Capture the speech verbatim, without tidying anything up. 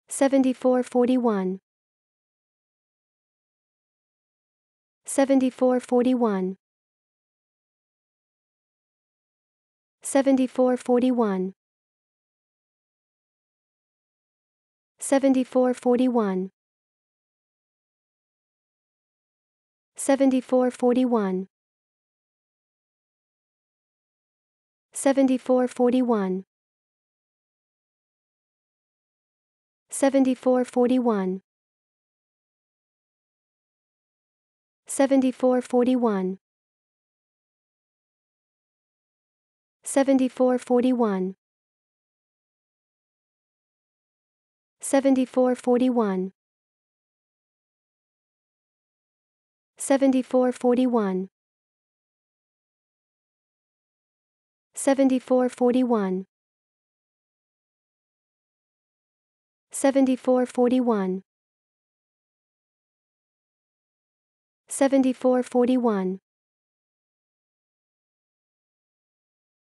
seventy-four forty-one, seventy-four forty-one, seventy-four forty-one, seventy-four forty-one, seventy-four forty-one, seventy-four forty-one, seventy-four forty-one, seventy-four forty-one, seventy-four forty-one, seventy-four forty-one, seventy-four forty-one, seventy-four forty-one, seventy-four forty-one, seventy-four forty-one,